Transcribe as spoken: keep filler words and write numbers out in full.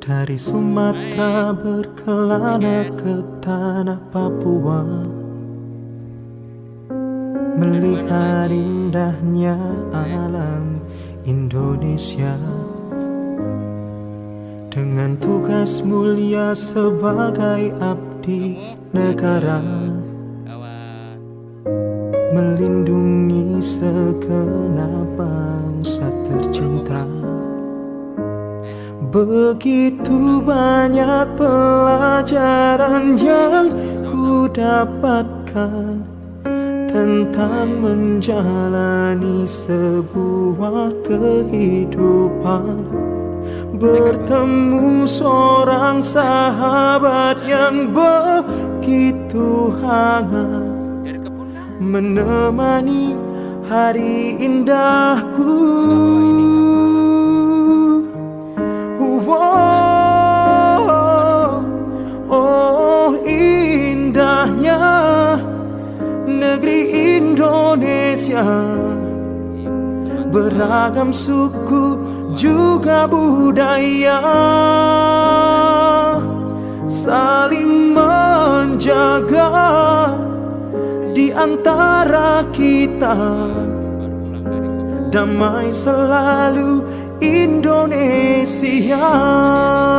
Dari Sumatera berkelana ke tanah Papua, melihat indahnya alam Indonesia. Dengan tugas mulia sebagai abdi negara, melindungi segenap bangsa tercinta. Begitu banyak pelajaran yang ku dapatkan tentang menjalani sebuah kehidupan. Bertemu seorang sahabat yang begitu hangat, menemani hari indahku. Oh, oh, indahnya negeri Indonesia, beragam suku juga budaya, saling menjaga di antara kita. Damai selalu Indonesia.